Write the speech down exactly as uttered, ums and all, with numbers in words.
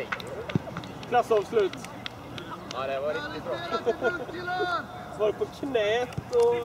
Klassavslut. Ja, det var riktigt bra. Var på knät och...